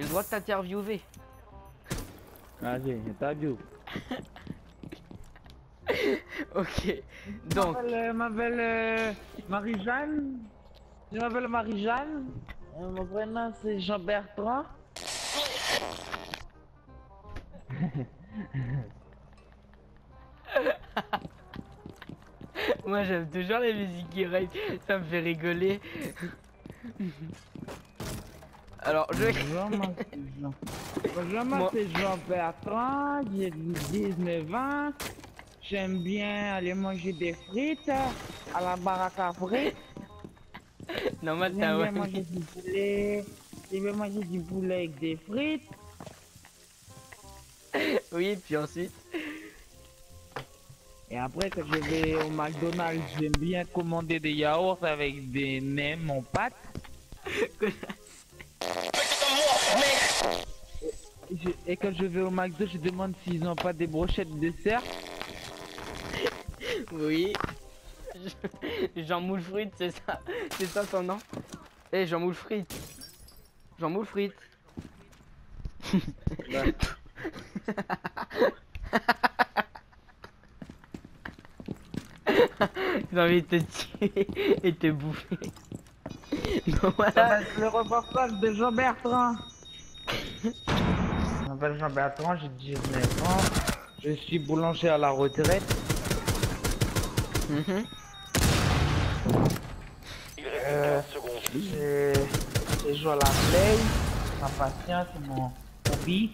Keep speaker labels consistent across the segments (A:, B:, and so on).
A: J'ai le droit de t'interviewer.
B: Vas-y, interview.
A: Ok, donc.
B: Je m'appelle Marie-Jeanne. Je m'appelle Marie-Jeanne. Mon prénom c'est Jean-Bertrand.
A: Moi j'aime toujours les musiques qui règnent, ça me fait rigoler. Alors je...
B: Bonjour, moi c'est Jean-Bertrand, j'ai 19 ans. J'aime bien aller manger des frites à la baraque à frites.
A: Normal,
B: J'aime bien manger du poulet. J'aime bien manger du poulet avec des frites.
A: Oui, puis ensuite.
B: Et après, quand je vais au McDonald's, j'aime bien commander des yaourts avec des nems en pâte. Et quand je vais au McDo, je demande s'ils n'ont pas des brochettes de dessert.
A: Oui. Jean Moule Frites, c'est ça. C'est ça son nom. Eh, Jean Moule Frites. Jean Moule Frites.
B: Ouais.
A: J'ai envie de te tuer et te bouffer. Donc
B: Ça
A: voilà.
B: va être le reportage de Jean-Bertrand. Je m'appelle Jean-Bertrand, j'ai 19 ans. Je suis boulanger à la retraite.
C: Il reste 15 secondes.
B: Je joue à la play. Ma passion, c'est mon hobby.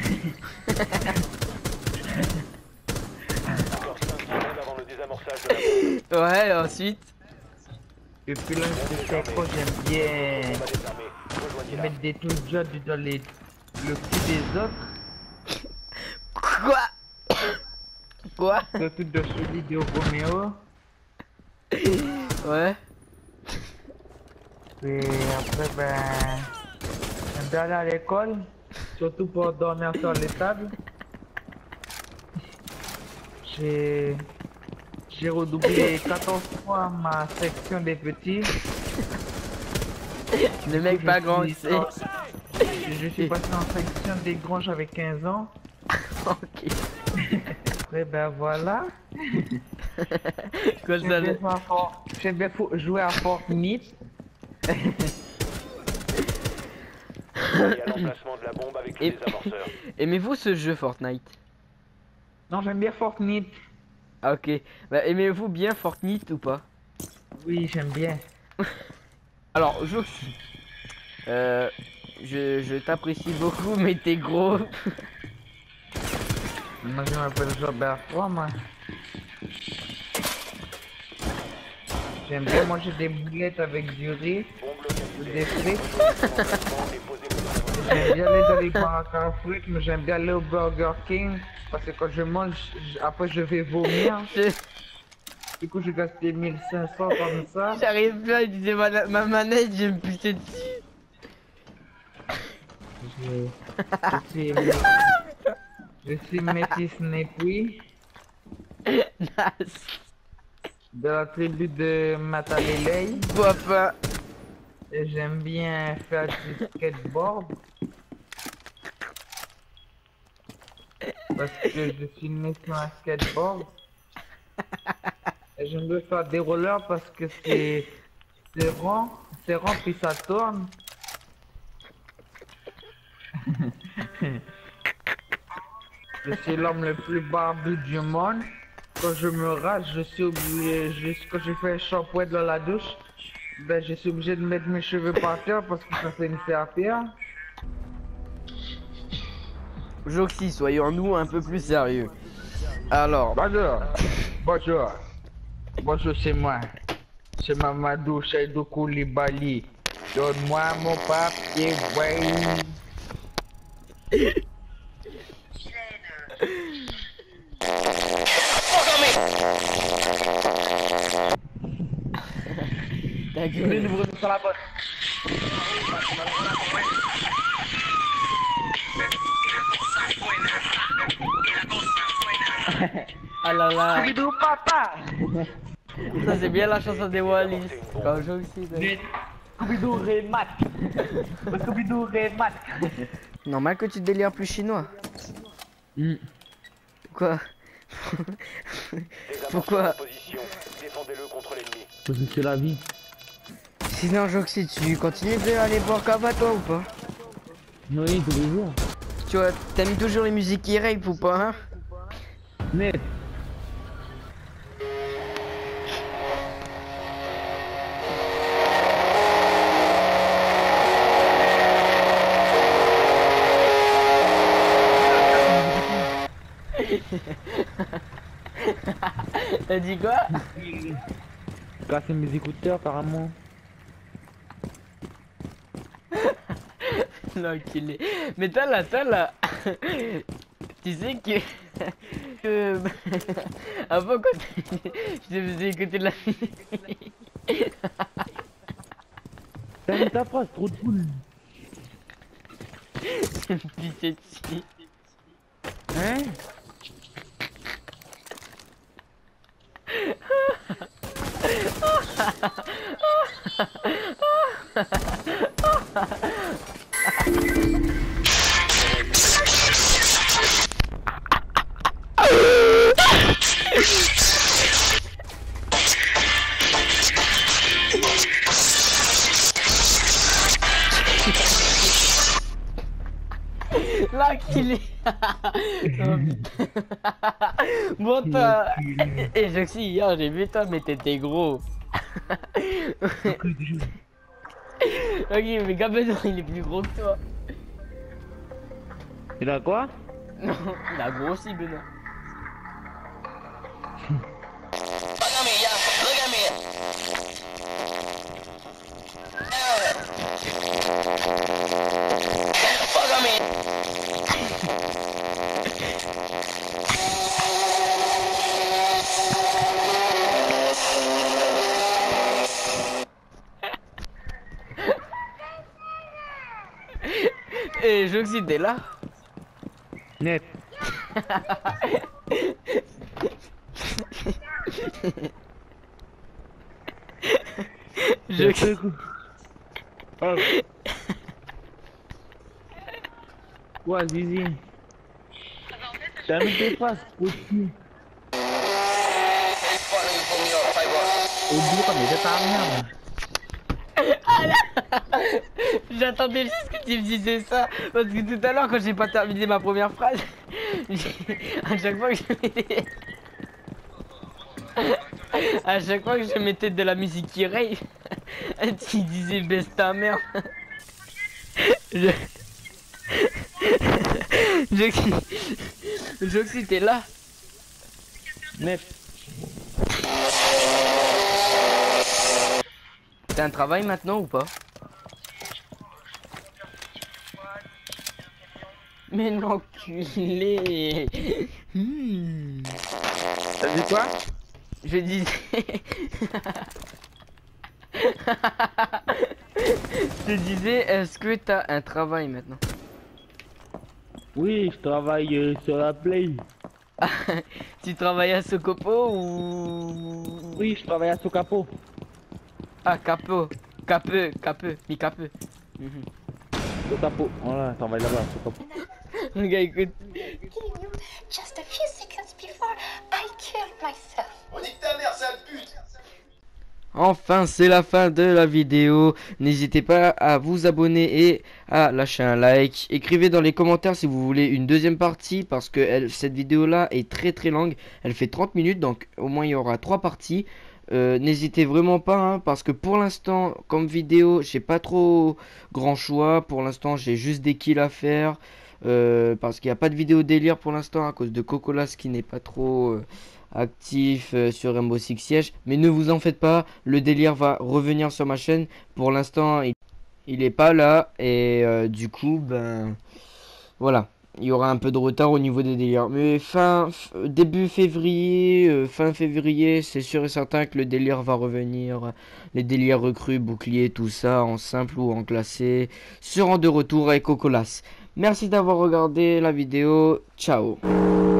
C: Encore 5 secondes avant le désamorçage de la bombe.
A: Ouais, ensuite.
B: Depuis là, j'aime bien
C: On va désarmer. Rejoignez-la.
B: mettre des trucs dans le cul des autres.
A: Quoi? Quoi?
B: Surtout de celui de Roméo.
A: Ouais.
B: Et après, ben, j'aime bien aller à l'école. Surtout pour dormir sur les tables. J'ai redoublé 14 fois ma section des petits.
A: Le mec pas grand, tu sais.
B: Je suis passé en section des grands, j'avais 15 ans.
A: Ok.
B: Et ben voilà.
A: Quoi ça?
B: J'aime bien jouer à Fortnite.
C: Allez à l'emplacement de la bombe avec le
A: Et-
C: désamorceur.
A: Aimez-vous ce jeu Fortnite?
B: Non, j'aime bien Fortnite.
A: Ah, ok. Bah, aimez-vous bien Fortnite ou pas?
B: Oui, j'aime bien.
A: Alors, je t'apprécie beaucoup, mais t'es gros.
B: Moi, je m'appelle Jean-Bertrand, moi. J'aime bien manger des boulettes avec du riz,
C: Bombe localisée.
B: des frites.
C: Emplacement déposé le désamorceur.
B: J'aime bien aller dans les baraques à frites, mais j'aime bien aller au Burger King. Parce que quand je mange, après je vais vomir. Du coup, je gastais 1500 comme ça.
A: J'arrive pas à utiliser ma manette, je vais me pisser dessus.
B: Je suis métis Népui,
A: Nice.
B: de la tribu de Matalelei.
A: Bois pas.
B: Et j'aime bien faire du skateboard. Parce que je suis né sur un skateboard. Et j'aime bien faire des rollers parce que c'est rond puis ça tourne. Je suis l'homme le plus barbu du monde. Quand je me rase, je suis obligé, quand je fais un shampoing dans la douche, ben je suis obligé de mettre mes cheveux par terre parce que ça fait une serpillère.
A: Joxy, soyons-nous un peu plus sérieux. Alors,
B: Bonjour. Bonjour. Bonjour, c'est moi. C'est Mamadou Seydou Koulibaly. Donne-moi mon papier, ouais.
A: ta gueule.
B: Sur la botte.
A: Ah là là.
B: Scooby-Doo, papa.
A: Ça c'est bien la chanson des Wallis. Quand Joxy.
B: Scooby-Doo Mat. Scooby-Doo Mat.
A: Normal que tu délires plus chinois. Quoi?
C: Des
A: Pourquoi?
C: avanceurs en position. Défendez-le contre l'ennemi.
B: Parce que c'est la vie.
A: Sinon, Joxy, tu continues d'aller boire Kava toi ou pas?
B: Oui, tous les jours.
A: Tu vois, t'aimes toujours les musiques qui rape ou pas, hein?
B: Net.
A: T'as dit quoi?
B: Casser mes écouteurs carrément.
A: L'enculé. Mais toi là, tu sais que avant quand je te faisais écouter de la musique.
B: T'as mis ta phrase, trop de cool.
A: Je me pissais dessus.
B: Hein?
A: Là qu'il est. Bon toi. Et Joxy, hier j'ai vu toi mais t'étais gros. Ok mais Gabedon il est plus gros que toi.
B: Il a quoi?
A: Non, il a grossi Benoît. Et Joxy t'es là?
B: Net.
A: Joxy.
B: Oh. Quoi, Zizi? T'as mis tes faces, trop de cul. Au bout, comme il était ta merde.
A: J'attendais juste que tu me disais ça parce que tout à l'heure quand j'ai pas terminé ma première phrase, à chaque fois que à chaque fois que je mettais de la musique qui raye, tu disais baisse ta mère. Joxy t'es là?
B: Net.
A: T'as un travail maintenant ou pas? Mais l'enculé.
B: T'as dit quoi?
A: Je disais. Je disais, est-ce que t'as un travail maintenant?
B: Oui, je travaille sur la play.
A: Tu travailles à Socopo ou...
B: Oui, je travaille à Socapo.
A: Ah, Capo. Capeux, mi capeux.
B: Socapo, voilà, je travaille là-bas, Socapo.
A: Le gars, écoute.
D: Just a few seconds before I killed myself.
E: On dit que ta mère, sale pute.
A: Enfin, c'est la fin de la vidéo. N'hésitez pas à vous abonner et à lâcher un like. Écrivez dans les commentaires si vous voulez une deuxième partie parce que cette vidéo-là est très longue. Elle fait 30 minutes, donc au moins il y aura 3 parties. N'hésitez vraiment pas hein, parce que pour l'instant comme vidéo j'ai pas trop grand choix. Pour l'instant j'ai juste des kills à faire parce qu'il n'y a pas de vidéo délire pour l'instant à cause de Cocolas qui n'est pas trop actif sur Rainbow Six Siege. Mais ne vous en faites pas, le délire va revenir sur ma chaîne. Pour l'instant il est pas là et du coup ben voilà. Il y aura un peu de retard au niveau des délires. Mais début février, fin février, c'est sûr et certain que le délire va revenir. Les délires recrues, boucliers, tout ça, en simple ou en classé, seront de retour avec Cocolas. Merci d'avoir regardé la vidéo. Ciao.